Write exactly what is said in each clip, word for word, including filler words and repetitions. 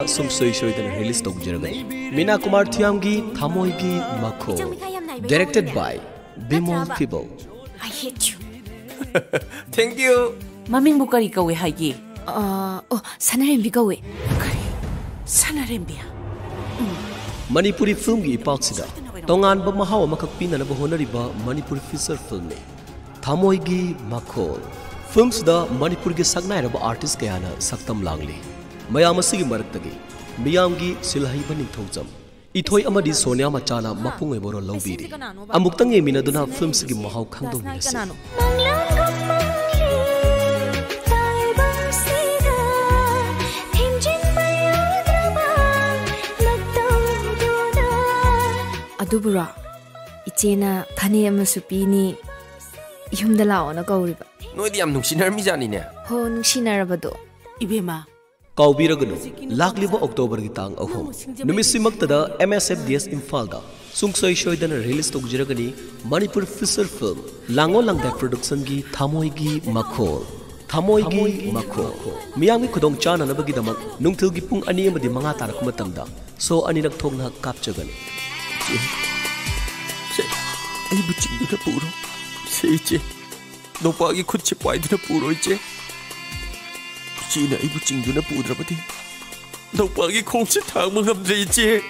sum soy soy den release tok jaragani Meena Kumar Thiamgi Thamoigi Makho directed by Bimol Fibol. I hate you. Thank you. Maming bukari kawe hayi. Uh, oh, Sanarembi kawe. Bukari. Sanarembi. Manipuri film gi ipaksida tongan ba mahaw makak pinanaba honariba Manipuri feature film ne Thamoigi Makho films da Manipur gi sagnairaba artist kayana saktam langli mayam asigi maraktagi miyam gi silhaiba ningthojam ithoi amadi Sonia Machana mapungai boro lobiri amuktang yeminaduna films gi mahaw khangdo minase Adubura ichena thane amasupini yumda laona kauriba Noidi am nungsinar mi jani ne. ho nungsinarabado Ibema. Kaubiraganu lakliba October gi tang ahom numisimaktada M S F D S Imphal da sungsoi shoidana release tokjiragani Manipur feature film Lango Langda production gi Thamoigi Makho Thamoigi Makho miyami khudong chana nabagi damak nungthil gi pung ani amadi manga tarak matamda so anirak thongna kapchagan Se, ai bucing du na puro. Se che. No pagi khud che pai du na puro che. Chi na ai bucing du na pudra pati. No pagi khong se thang mangam je che.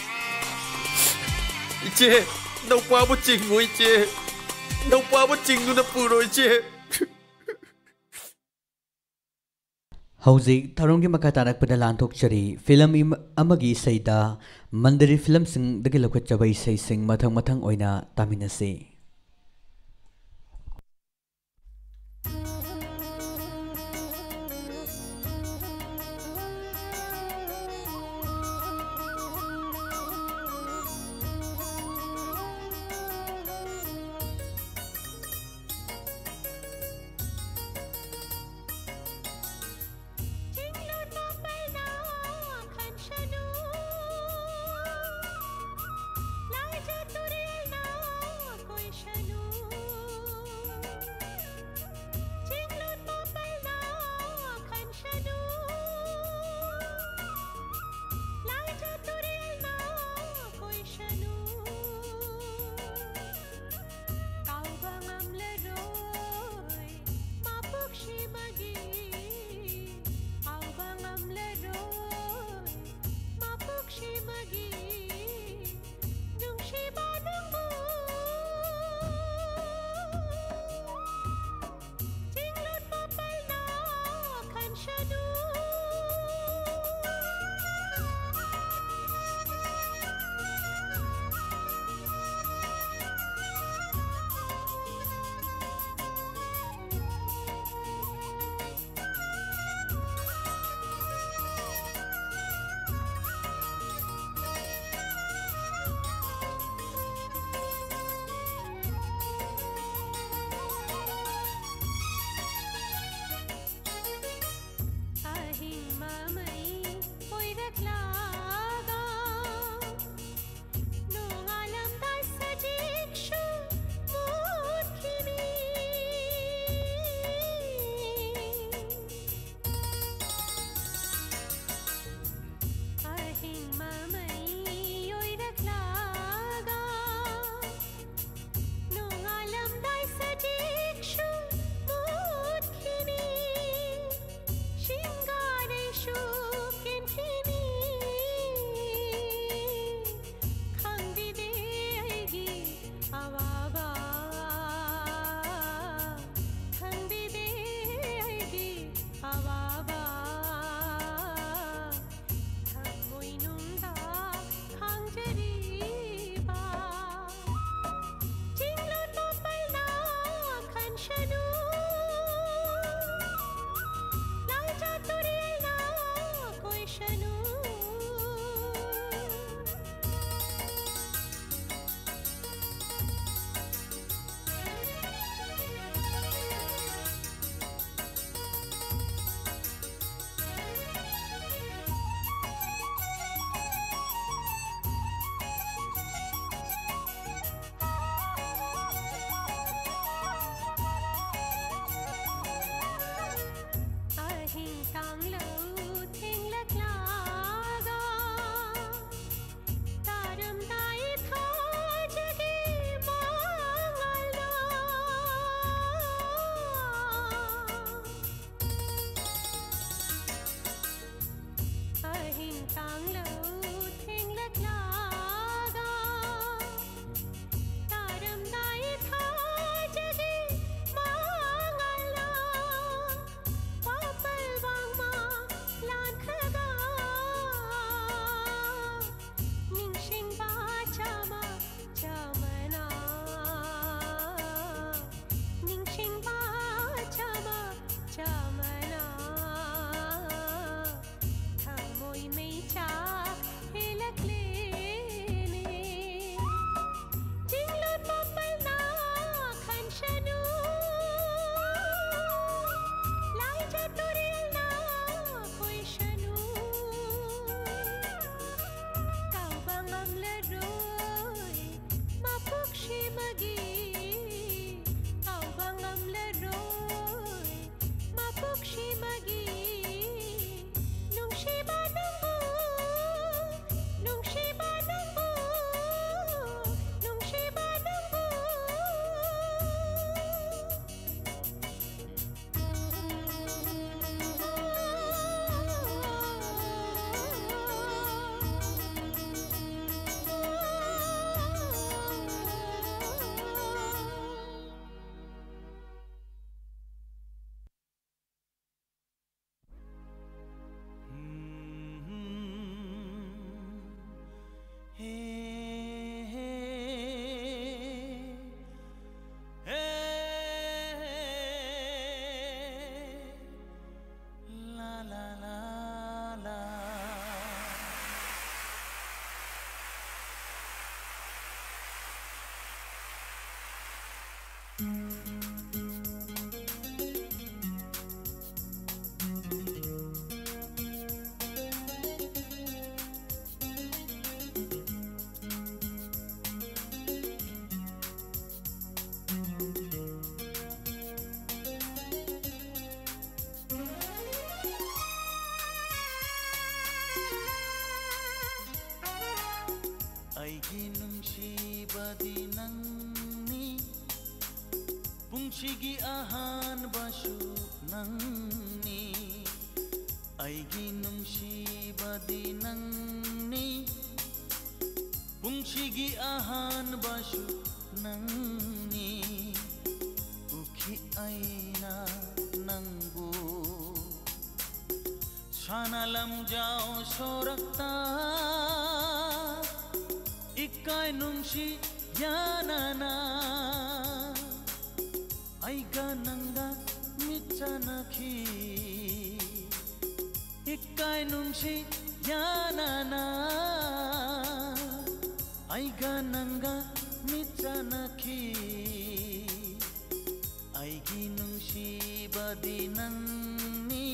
Che, no pa bucing ngoi che. No pa bucing du na puro che. Hauzik tharong gi maka tarak pada lanthok chari film im amagi saida mandari film sing dagi lokhat chabai sai sing mathang mathang oina taminase ꯑꯩꯒꯤ ꯅꯨꯡꯁꯤꯕꯗꯤ ꯅꯪꯅꯤ ꯄꯨꯟꯁꯤꯒꯤ ꯑꯍꯥꯟꯕꯁꯨ ꯅꯪꯅꯤ ꯑꯩꯒꯤ ꯅꯨꯡꯁꯤꯕꯗꯤ ꯅꯪꯅꯤ ꯄꯨꯟꯁꯤꯒꯤ ꯑꯍꯥꯟꯕꯁꯨ ꯅꯪꯅꯤ ꯎꯈꯤ ꯑꯩꯅ ꯅꯪꯕꯨ ꯁꯥꯅ ꯂꯝꯖꯥꯎ ꯁꯣꯔꯛꯇ इकाय नुंशी यानाना आइगा नंगा मिचनखी इकाय नुंशी यानाना आइगा नंगा मिचनखी आइगी नुंशी बदी नंगनी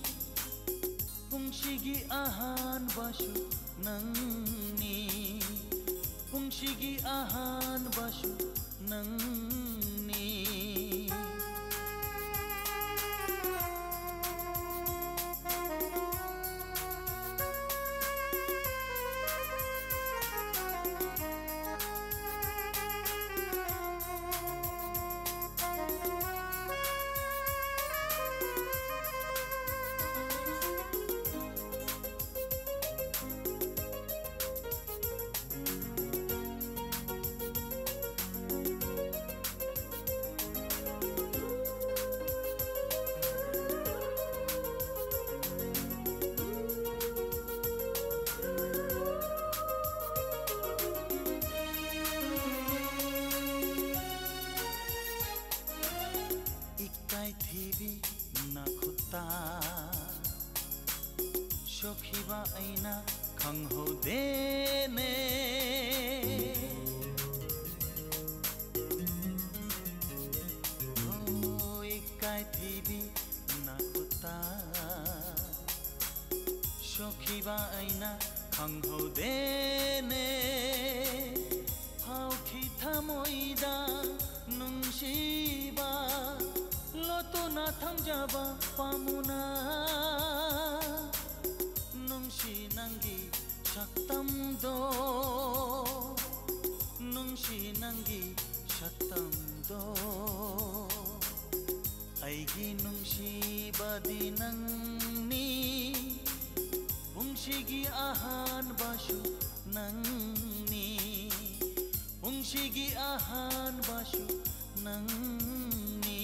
पुंशिगी आहान बशु नंगनी पुंशिगी आहान बशु नंगनी शोखिबा ऐना खंगहो देने ओ इकाय थीबी नाकुता शोखिबा ऐना खंगहो देने हाउखी थमोइदा नुंशिबा लोतो ना थमजाबा पामुना नुंशी नंगी शक्तम दो नुंशी नंगी शक्तम दो ऐगी नुंशी बदी नंगनी पुंशी ꯄꯨꯡꯁꯤꯒꯤ ꯑꯍꯥꯟꯕꯁꯨ ꯅꯪꯅꯤ ꯄꯨꯡꯁꯤꯒꯤ ꯑꯍꯥꯟꯕꯁꯨ ꯅꯪꯅꯤ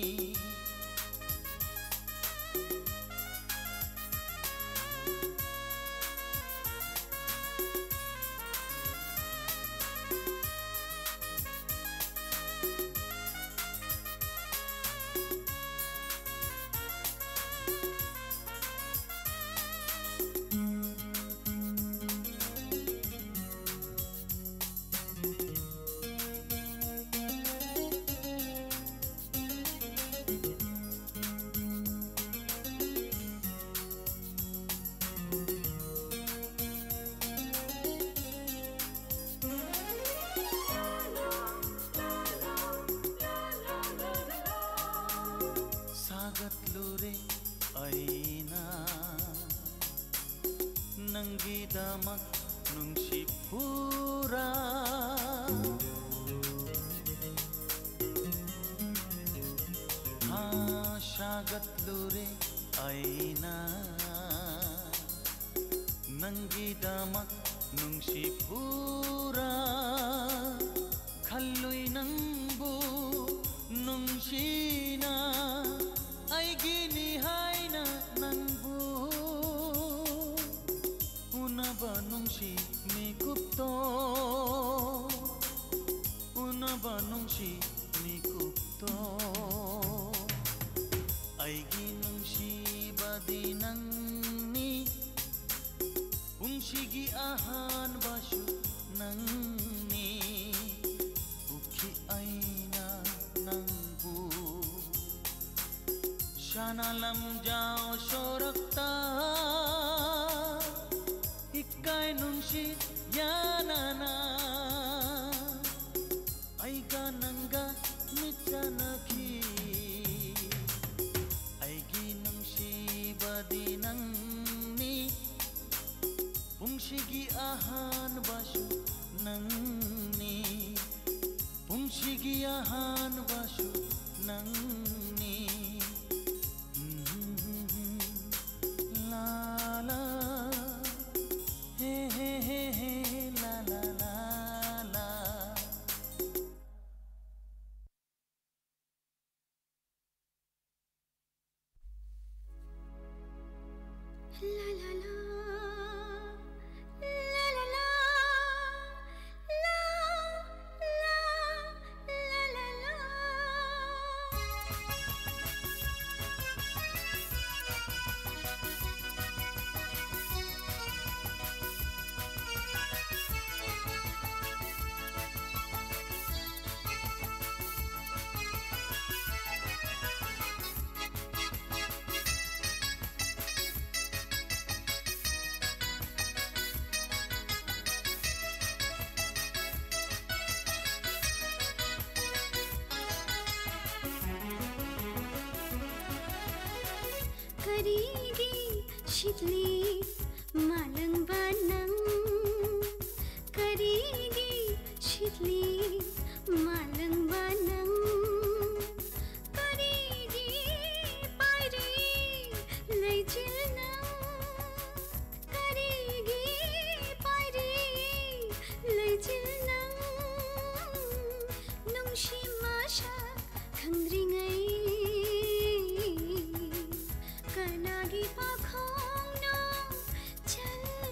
사갔루레 아이나 낭기다막 뭉시푸라 아 사갔루레 아이나 낭기다막 뭉시푸라 칼루이 낭부 뭉시나 아이기니 하이나 낭부 우나바 농시 미굽도 우나바 농시 미굽도 아이기 농시 바디 낭니 웅시기 아한 바슈 낭니 우키 아이나 낭부 शानालम जाओ शोरक्ता इक्काय नुंशी यानाना आइगा नंगा मिचनकी आइगी नुंशी बदी नंगनी पुंशिगी आहान बाशु नंगनी पुंशिगी आहान बाशु नंगनी La la, hey hey hey hey, la la la la. La la la, la la la, la la la la la. करेगी शीतली मालंग बनंग करेगी शीतली मालंग बनंग करेगी पारी लैचिलनंग करेगी पारी लैचिलनंग नुंशी माशा खंद्रिंगै कनागी पाखोंनो चल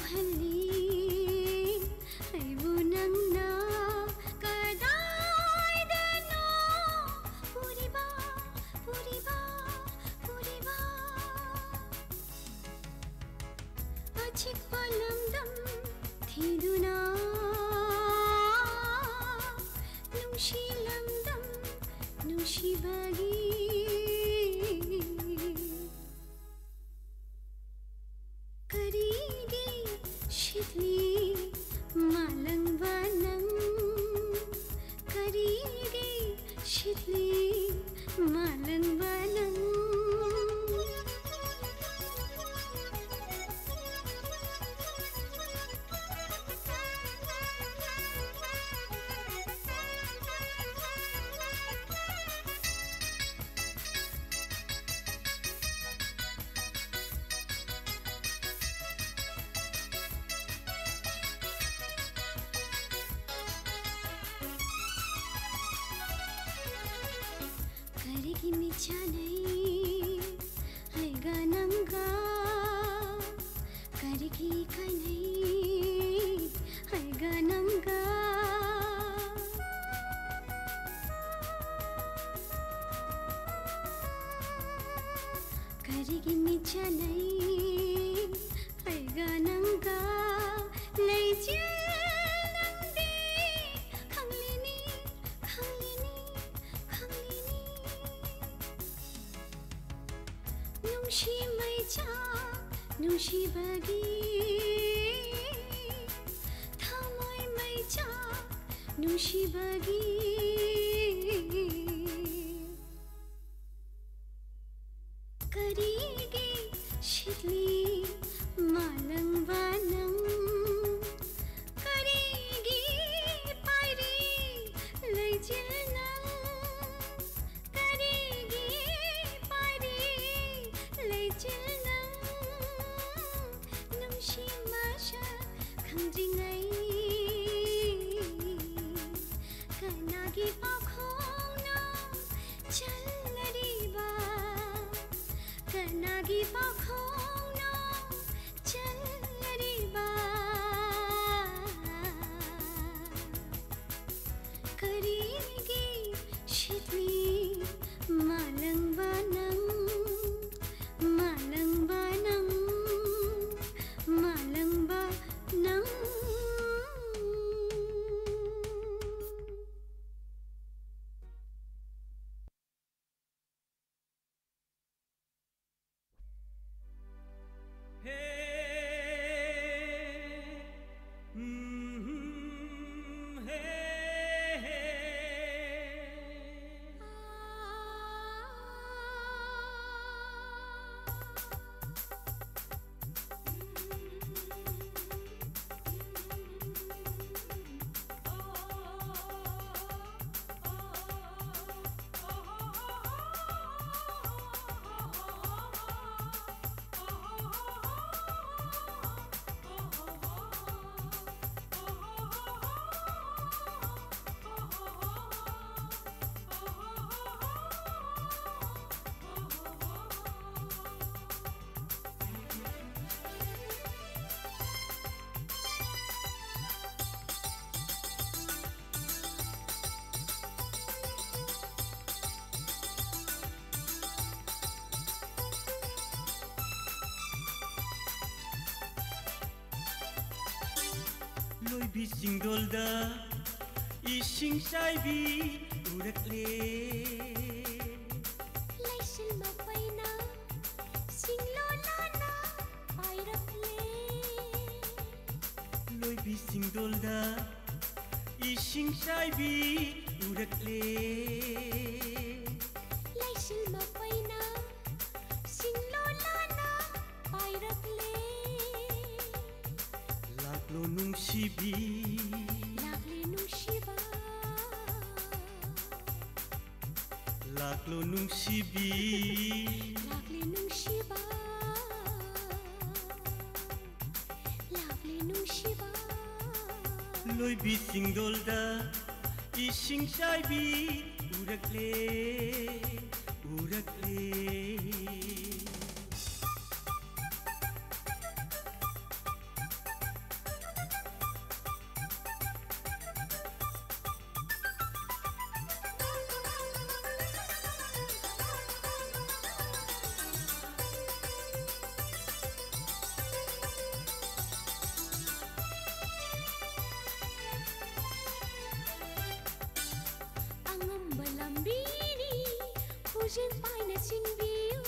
Loibi singdolda ising saibi urakle Laisil mapaina singlolana pairakle Loibi singdolda ising saibi urakle Laisil mapaina singlolana pairakle Laklo nungsibi Lakle nungsiba Laklo nungsibi Lakle nungsiba Lakle nungsiba Loibi singdolda ising saibi urakle urakle Khujin paina singbiu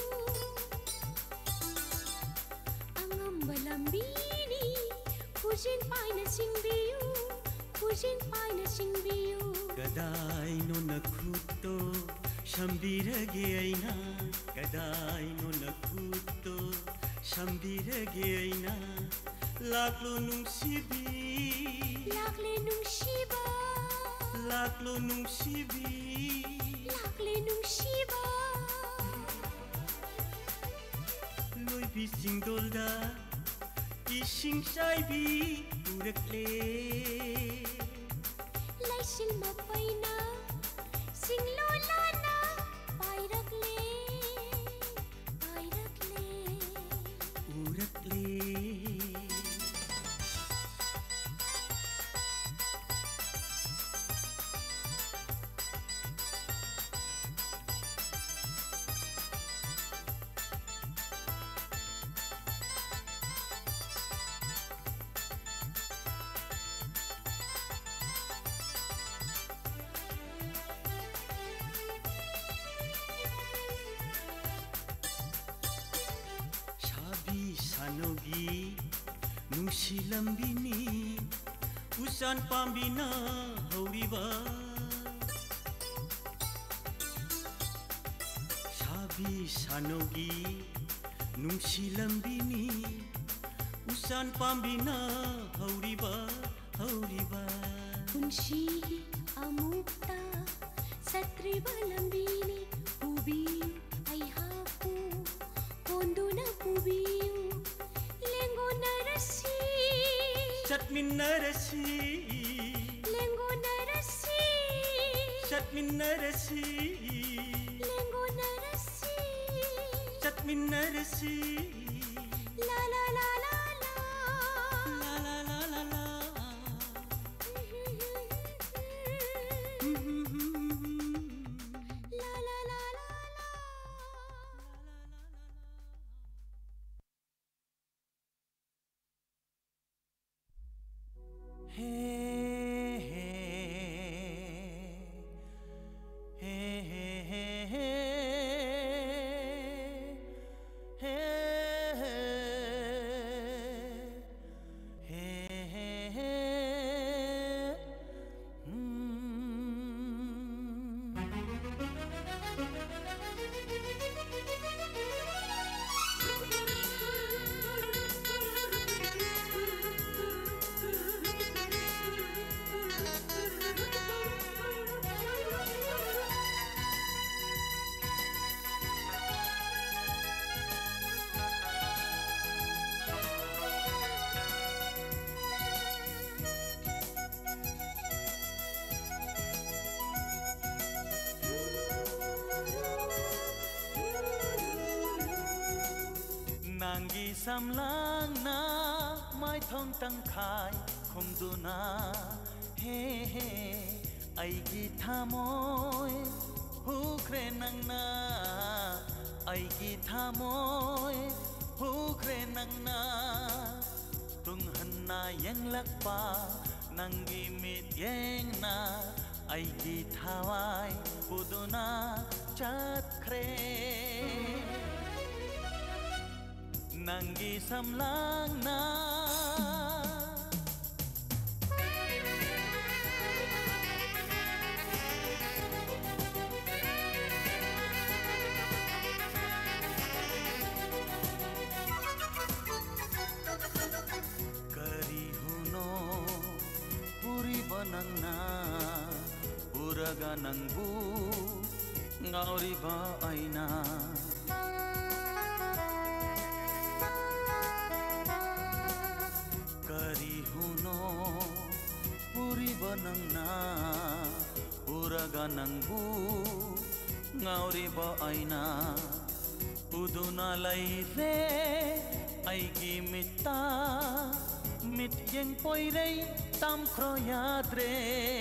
Angamba lambini Khujin paina singbiu Khujin paina singbiu Kadai no nakhuto shambirage aina Kadai no nakhuto shambirage aina Laklo nungsibi Lakle nungsiba Laklo nungsibi Lakle nungsiba Loi bising dolda Ising shaibi urakle Laisil mapaina Singlolana Pairakle Pairakle urakle Sanogi Nusi lambini Usan pambina hauriba Sabi sanogi Nusi lambini Usan pambina hauriba hauriba Kunshi amukta Satriba lambini Ubiu ay hapu Kondo na pubiu Lengo narasi Chatmin narasi Lengo narasi Chatmin narasi Lengo narasi Chatmin narasi La la la la la La la la la la La la la la la Hey, hey, hey, hey, hey, hey, hey, hey, mm. Nangi samlang na mai thong tang khai khom du na he he ai gi thamoi hu kre nang na ai gi thamoi hu kre nang na tung han na yang lak pa nangi mit yang na ai gi thawai puduna chat kre Nangi samlang na Kari huno puri banang na Uraga nangbu ngauri ba aina Kari huno puri banang na Uraga nangbu ngauri ba aina Uduna lai re aigi mitta mit yang poi rei tam khro yadre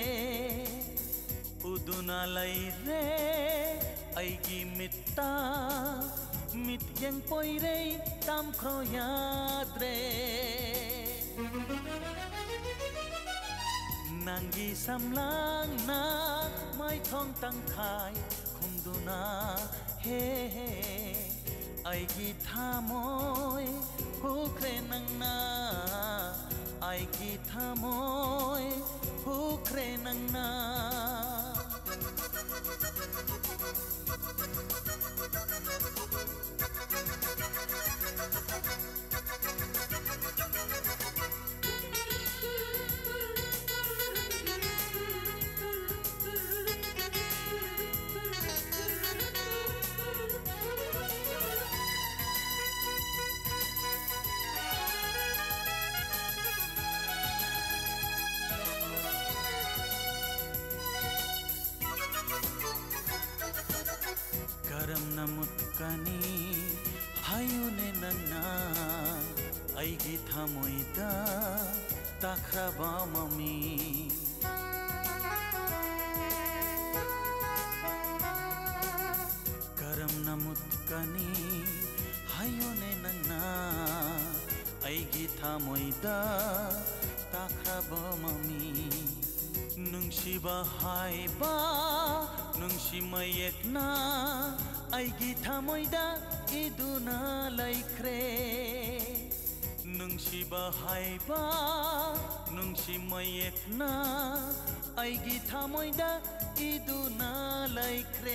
Uduna lai re aigi mitta mit yang poi rei tam khro yadre Nangi samlang na mai thong tang khai khum du na हे हे आइगी थामोय हुख्रे नंगना आइगी थामोय हुख्रे नंगना करम नमुत्कनी हायुने नन्ना आइगी थामोइदा ताख्राबा mummy करम नमुत्कनी हायुने नन्ना आइगी थामोइदा ताख्राबा mummy नुंशिबा हाइबा नुंशि मयेकना आइगी थामोइदा इदुना लाइख्रे नुंशिबा हाइबा नुंशि मयेकना आइगी थामोइदा इदुना लाइख्रे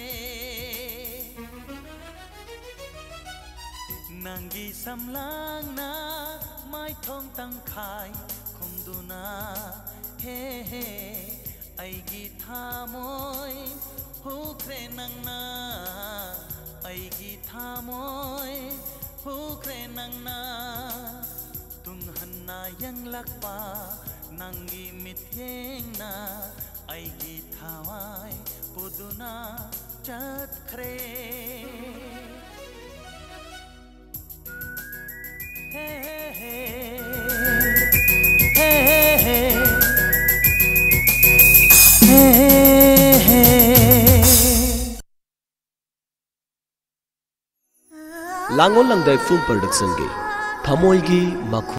नंगी समलांगना माइथोंग तंखाय खुमदुना हे हे आइगी थामोय हुख्रे नंगना आइगी थामोय हुख्रे नंगना तुंगहन्ना यंगलकपा नंगी मिथ्येंगना आइगी थावाय पुदुना चतख्रे हे हे हे हे Langol लंगदाई film production की थमोई की मखो